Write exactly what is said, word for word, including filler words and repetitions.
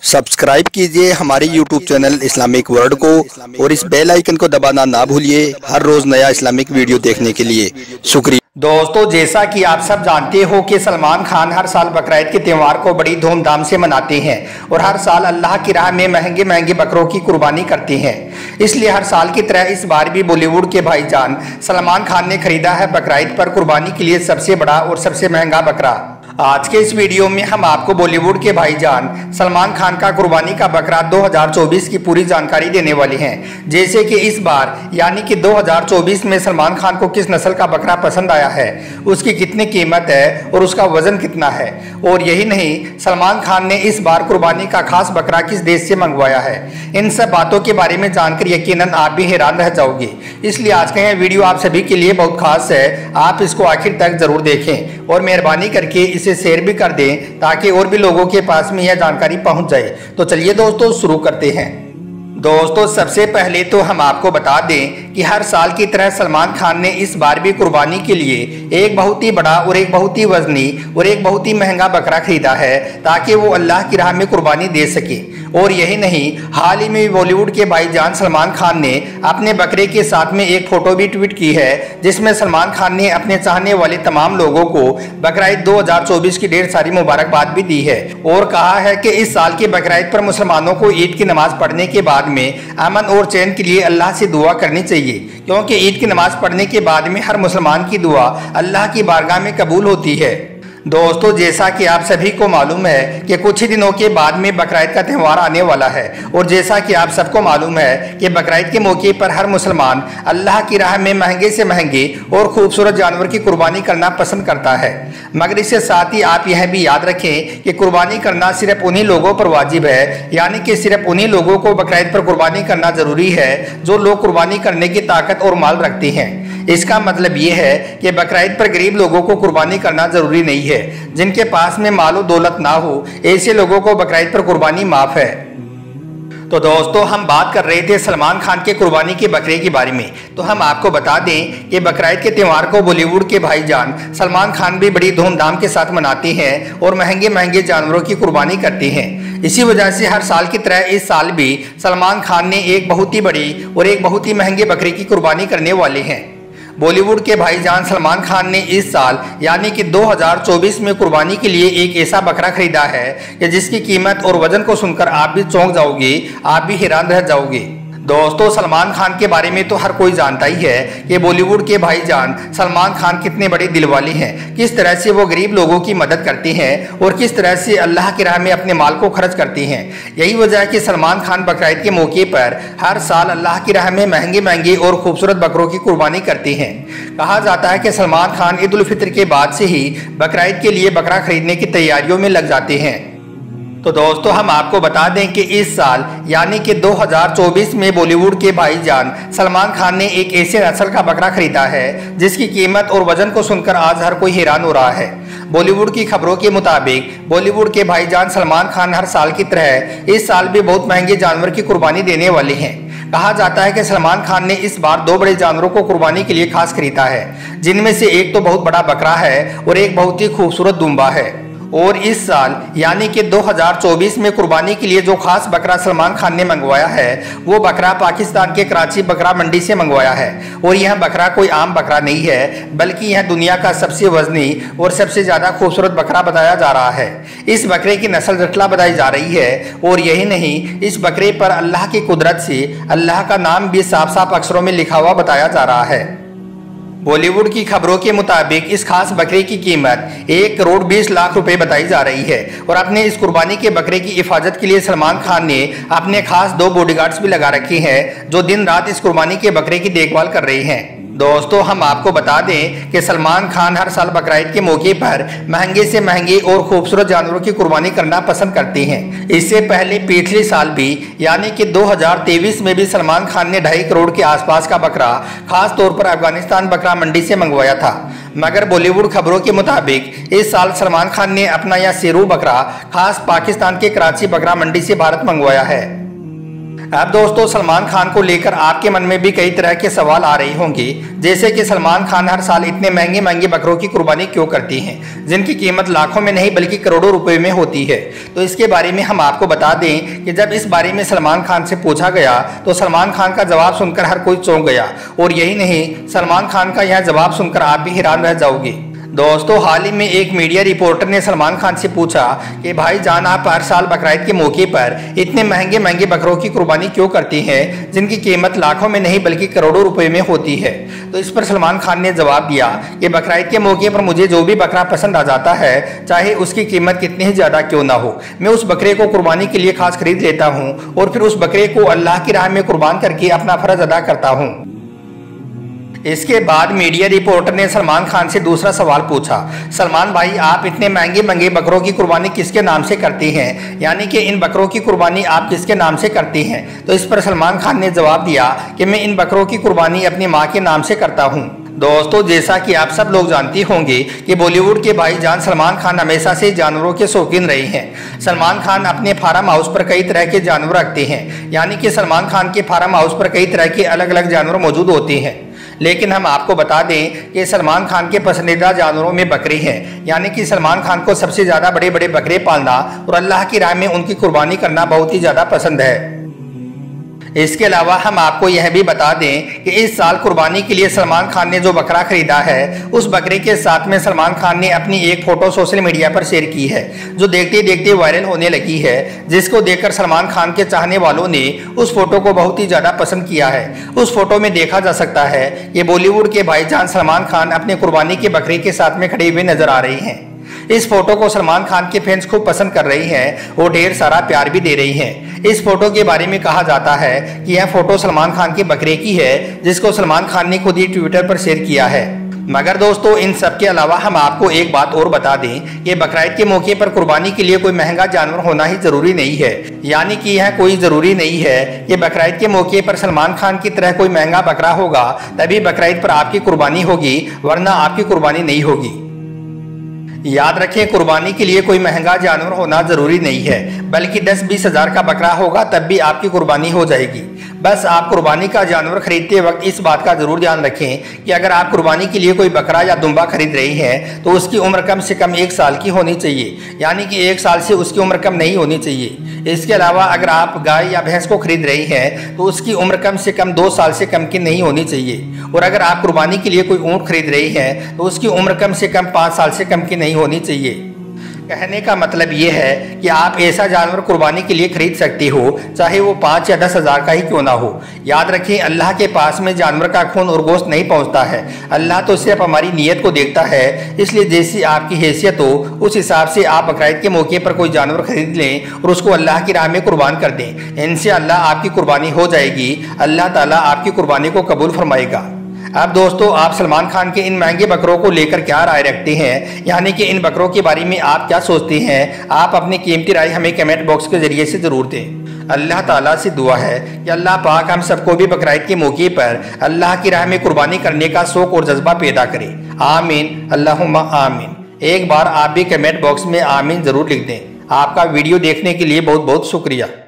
Subscribe कीजिए हमारे YouTube channel Islamic world को और इस बेल आइकन को दबाना ना भूलिए हर रोज नया इस्लामिक वीडियो देखने के लिए। शुक्रिया। दोस्तों, जैसा कि आप सब जानते हो कि सलमान खान हर साल बकरीद के त्यौहार को बड़ी धूमधाम से मनाते हैं और हर साल अल्लाह की राह में महंगे महंगे बकरों की कुर्बानी करते हैं। इसलिए हर साल की तरह इस बार भी बॉलीवुड के भाईजान सलमान खान ने खरीदा है बकरीद पर कुर्बानी के लिए सबसे बड़ा और सबसे महंगा बकरा। आज के इस वीडियो में हम आपको बॉलीवुड के भाईजान सलमान खान का कुर्बानी का बकरा दो हज़ार चौबीस की पूरी जानकारी देने वाले हैं। जैसे कि इस बार यानी कि दो हज़ार चौबीस में सलमान खान को किस नस्ल का बकरा पसंद आया है, उसकी कितनी कीमत है और उसका वजन कितना है। और यही नहीं, सलमान खान ने इस बार कुर्बानी का खास बकरा किस देश से मंगवाया है। इन सब बातों के बारे में जानकर यकीनन आप भी हैरान रह जाओगे। इसलिए आज का यह वीडियो आप सभी के लिए बहुत खास है, आप इसको आखिर तक जरूर देखें और मेहरबानी करके इसे शेयर भी कर दें ताकि और भी लोगों के पास में यह जानकारी पहुंच जाए। तो चलिए दोस्तों शुरू करते हैं। दोस्तों, सबसे पहले तो हम आपको बता दें कि हर साल की तरह सलमान खान ने इस बार भी कुर्बानी के लिए एक बहुत ही बड़ा और एक बहुत ही वजनी और एक बहुत ही महंगा बकरा खरीदा है ताकि वो अल्लाह की राह में कुर्बानी दे सके। और यही नहीं, हाल ही में बॉलीवुड के भाईजान सलमान खान ने अपने बकरे के साथ में एक फोटो भी ट्वीट की है जिसमें सलमान खान ने अपने चाहने वाले तमाम लोगों को बकरीद दो हज़ार चौबीस की ढेर सारी मुबारकबाद भी दी है और कहा है कि इस साल के बकरीद पर मुसलमानों को ईद की नमाज पढ़ने के बाद में अमन और चैन के लिए अल्लाह से दुआ करनी चाहिए, क्योंकि ईद की नमाज पढ़ने के बाद में हर मुसलमान की दुआ अल्लाह की बारगाह में कबूल होती है। दोस्तों, जैसा कि आप सभी को मालूम है कि कुछ ही दिनों के बाद में बकरीद का त्यौहार आने वाला है और जैसा कि आप सबको मालूम है कि बकरीद के मौके पर हर मुसलमान अल्लाह की राह में महंगे से महंगे और खूबसूरत जानवर की कुर्बानी करना पसंद करता है। मगर इसके साथ ही आप यह भी याद रखें कि कुर्बानी करना सिर्फ उन्हीं लोगों पर वाजिब है, यानी कि सिर्फ उन्हीं लोगों को बकरीद पर कुर्बानी करना जरूरी है जो लोग कुर्बानी करने की ताकत और माल रखते हैं। इसका मतलब ये है कि बकरीद पर गरीब लोगों को कुर्बानी करना जरूरी नहीं है। जिनके पास में मालो दौलत ना हो, ऐसे लोगों को बकरीद पर कुर्बानी माफ है। तो दोस्तों, हम बात कर रहे थे सलमान खान के कुर्बानी के बकरे के बारे में। तो हम आपको बता दें कि बकरीद के त्यौहार को बॉलीवुड के भाईजान सलमान खान भी बड़ी धूमधाम के साथ मनाते हैं और महंगे महंगे जानवरों की कुर्बानी करते हैं। इसी वजह से हर साल की तरह इस साल भी सलमान खान ने एक बहुत ही बड़ी और एक बहुत ही महंगे बकरे की कुर्बानी करने वाले हैं। बॉलीवुड के भाईजान सलमान खान ने इस साल यानी कि दो हज़ार चौबीस में कुर्बानी के लिए एक ऐसा बकरा खरीदा है कि जिसकी कीमत और वजन को सुनकर आप भी चौंक जाओगे, आप भी हैरान रह जाओगे। दोस्तों, सलमान खान के बारे में तो हर कोई जानता ही है कि बॉलीवुड के भाईजान सलमान खान कितने बड़े दिल वाले हैं, किस तरह से वो गरीब लोगों की मदद करते हैं और किस तरह से अल्लाह की राह में अपने माल को खर्च करते हैं। यही वजह है कि सलमान खान बकरीद के मौके पर हर साल अल्लाह की राह में महंगे महंगे और खूबसूरत बकरों की कुर्बानी करते हैं। कहा जाता है कि सलमान खान ईद उल फित्र के बाद से ही बकरीद के लिए बकरा खरीदने की तैयारियों में लग जाते हैं। तो दोस्तों, हम आपको बता दें कि इस साल यानी कि दो हज़ार चौबीस में बॉलीवुड के भाईजान सलमान खान ने एक ऐसे नस्ल का बकरा खरीदा है जिसकी कीमत और वजन को सुनकर आज हर कोई हैरान हो रहा है। बॉलीवुड की खबरों के मुताबिक बॉलीवुड के भाईजान सलमान खान हर साल की तरह इस साल भी बहुत महंगे जानवर की कुर्बानी देने वाले हैं। कहा जाता है कि सलमान खान ने इस बार दो बड़े जानवरों को कुर्बानी के लिए खास खरीदा है, जिनमें से एक तो बहुत बड़ा बकरा है और एक बहुत ही खूबसूरत दुम्बा है। और इस साल यानी कि दो हज़ार चौबीस में कुर्बानी के लिए जो खास बकरा सलमान खान ने मंगवाया है वो बकरा पाकिस्तान के कराची बकरा मंडी से मंगवाया है। और यह बकरा कोई आम बकरा नहीं है, बल्कि यह दुनिया का सबसे वजनी और सबसे ज्यादा खूबसूरत बकरा बताया जा रहा है। इस बकरे की नस्ल रटला बताई जा रही है और यही नहीं, इस बकरे पर अल्लाह की कुदरत से अल्लाह का नाम भी साफ साफ अक्षरों में लिखा हुआ बताया जा रहा है। बॉलीवुड की खबरों के मुताबिक इस खास बकरे की कीमत एक करोड़ बीस लाख रुपए बताई जा रही है और अपने इस कुर्बानी के बकरे की हिफाजत के लिए सलमान खान ने अपने खास दो बॉडीगार्ड्स भी लगा रखे हैं जो दिन रात इस कुर्बानी के बकरे की देखभाल कर रहे हैं। दोस्तों, हम आपको बता दें कि सलमान खान हर साल बकरीद के मौके पर महंगे से महंगे और खूबसूरत जानवरों की कुर्बानी करना पसंद करते हैं। इससे पहले पिछले साल भी यानी कि दो हज़ार तेईस में भी सलमान खान ने ढाई करोड़ के आसपास का बकरा खास तौर पर अफगानिस्तान बकरा मंडी से मंगवाया था। मगर बॉलीवुड खबरों के मुताबिक इस साल सलमान खान ने अपना यह शेरू बकरा खास पाकिस्तान के कराची बकरा मंडी से भारत मंगवाया है। अब दोस्तों सलमान खान को लेकर आपके मन में भी कई तरह के सवाल आ रहे होंगे, जैसे कि सलमान खान हर साल इतने महंगे महंगे बकरों की कुर्बानी क्यों करती हैं, जिनकी कीमत लाखों में नहीं बल्कि करोड़ों रुपए में होती है। तो इसके बारे में हम आपको बता दें कि जब इस बारे में सलमान खान से पूछा गया तो सलमान खान का जवाब सुनकर हर कोई चौंक गया। और यही नहीं, सलमान खान का यह जवाब सुनकर आप भी हैरान रह जाओगे। दोस्तों हाल ही में एक मीडिया रिपोर्टर ने सलमान खान से पूछा कि भाई जान आप हर साल बकरीद के मौके पर इतने महंगे महंगे बकरों की कुर्बानी क्यों करती हैं, जिनकी कीमत लाखों में नहीं बल्कि करोड़ों रुपए में होती है। तो इस पर सलमान खान ने जवाब दिया कि बकरीद के मौके पर मुझे जो भी बकरा पसंद आ जाता है, चाहे उसकी कीमत कितनी ही ज्यादा क्यों ना हो, मैं उस बकरे को कुर्बानी के लिए खास खरीद लेता हूँ और फिर उस बकरे को अल्लाह की राह में कुर्बान करके अपना फर्ज अदा करता हूँ। इसके बाद मीडिया रिपोर्टर ने सलमान खान से दूसरा सवाल पूछा, सलमान भाई आप इतने महंगे महंगे बकरों की कुर्बानी किसके नाम से करती हैं, यानी कि इन बकरों की कुर्बानी आप किसके नाम से करती हैं। तो इस पर सलमान खान ने जवाब दिया कि मैं इन बकरों की कुर्बानी अपनी माँ के नाम से करता हूँ। दोस्तों जैसा कि आप सब लोग जानते होंगे कि बॉलीवुड के भाईजान सलमान खान हमेशा से जानवरों के शौकीन रहे हैं। सलमान खान अपने फार्म हाउस पर कई तरह के जानवर रखते हैं, यानी कि सलमान खान के फार्म हाउस पर कई तरह के अलग अलग जानवर मौजूद होते हैं। लेकिन हम आपको बता दें कि सलमान खान के पसंदीदा जानवरों में बकरे हैं, यानी कि सलमान खान को सबसे ज़्यादा बड़े बड़े बकरे पालना और अल्लाह की राह में उनकी कुर्बानी करना बहुत ही ज़्यादा पसंद है। इसके अलावा हम आपको यह भी बता दें कि इस साल कुर्बानी के लिए सलमान खान ने जो बकरा खरीदा है, उस बकरे के साथ में सलमान खान ने अपनी एक फोटो सोशल मीडिया पर शेयर की है, जो देखते देखते वायरल होने लगी है, जिसको देखकर सलमान खान के चाहने वालों ने उस फोटो को बहुत ही ज्यादा पसंद किया है। उस फोटो में देखा जा सकता है कि बॉलीवुड के भाईजान सलमान खान अपने कुर्बानी के बकरे के साथ में खड़े हुए नजर आ रहे हैं। इस फोटो को सलमान खान के फैंस खूब पसंद कर रही हैं और ढेर सारा प्यार भी दे रही हैं। इस फोटो के बारे में कहा जाता है कि यह फोटो सलमान खान के बकरे की है, जिसको सलमान खान ने खुद ही ट्विटर पर शेयर किया है। मगर दोस्तों इन सब के अलावा हम आपको एक बात और बता दें कि बकरीद के मौके पर कुर्बानी के लिए कोई महंगा जानवर होना ही जरूरी नहीं है, यानी कि यह कोई जरूरी नहीं है कि बकरीद के मौके पर सलमान खान की तरह कोई महंगा बकरा होगा तभी बकरीद पर आपकी कुर्बानी होगी, वरना आपकी कुर्बानी नहीं होगी। याद रखें, कुर्बानी के लिए कोई महंगा जानवर होना जरूरी नहीं है, बल्कि दस बीस हजार का बकरा होगा तब भी आपकी कुर्बानी हो जाएगी। बस आप कुर्बानी का जानवर खरीदते वक्त इस बात का जरूर ध्यान रखें कि अगर आप कुर्बानी के लिए कोई बकरा या दुम्बा खरीद रहे हैं तो उसकी उम्र कम से कम एक साल की होनी चाहिए, यानी कि एक साल से उसकी उम्र कम नहीं होनी चाहिए। इसके अलावा अगर आप गाय या भैंस को खरीद रही हैं तो उसकी उम्र कम से कम दो साल से कम की नहीं होनी चाहिए। और अगर आप कुर्बानी के लिए कोई ऊँट खरीद रही हैं तो उसकी उम्र कम से कम पाँच साल से कम की नहीं होनी चाहिए। कहने का मतलब ये है कि आप ऐसा जानवर कुर्बानी के लिए खरीद सकते हो, चाहे वो पाँच या दस हजार का ही क्यों ना हो। याद रखें, अल्लाह के पास में जानवर का खून और गोश्त नहीं पहुंचता है, अल्लाह तो सिर्फ हमारी नीयत को देखता है। इसलिए जैसी आपकी हैसियत हो उस हिसाब से आप बकरीद के मौके पर कोई जानवर खरीद लें और उसको अल्लाह की राह में कुर्बान कर दें। इनसे अल्लाह आपकी कुर्बानी हो जाएगी, अल्लाह ताला आपकी कुर्बानी को कबूल फरमाएगा। अब दोस्तों आप सलमान खान के इन महंगे बकरों को लेकर क्या राय रखते हैं, यानी कि इन बकरों के बारे में आप क्या सोचते हैं, आप अपनी कीमती राय हमें कमेंट बॉक्स के जरिए से जरूर दें। अल्लाह ताला से दुआ है कि अल्लाह पाक हम सबको भी बकरीद के मौके पर अल्लाह की राह में कुर्बानी करने का शौक और जज्बा पैदा करे। आमीन, अल्लाहुम्मा आमीन। एक बार आप भी कमेंट बॉक्स में आमीन जरूर लिख दें। आपका वीडियो देखने के लिए बहुत बहुत शुक्रिया।